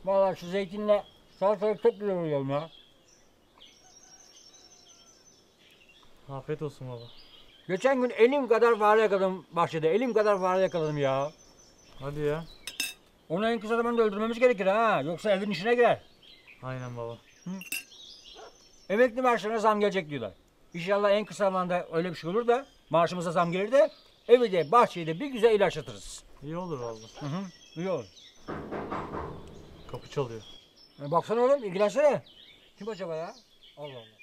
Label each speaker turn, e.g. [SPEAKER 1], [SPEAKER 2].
[SPEAKER 1] Vallahi şu zeytinle salatalık çok güzel oluyor ya.
[SPEAKER 2] Afiyet olsun baba.
[SPEAKER 1] Geçen gün elim kadar fare yakaladım bahçede. Elim kadar fare yakaladım ya.
[SPEAKER 2] Hadi ya.
[SPEAKER 1] Onu en kısa zamanda öldürmemiz gerekir ha. Yoksa evin içine girer.
[SPEAKER 2] Aynen baba.
[SPEAKER 1] Emekli maaşlarına zam gelecek diyorlar. İnşallah en kısa zamanda öyle bir şey olur da maaşımıza zam gelir de evi de bahçeyi de bir güzel ilaçlatırız.
[SPEAKER 2] İyi olur valla.
[SPEAKER 1] İyi olur.
[SPEAKER 2] Kapı çalıyor.
[SPEAKER 1] Baksana oğlum ilgilensene. Kim acaba ya? Allah Allah.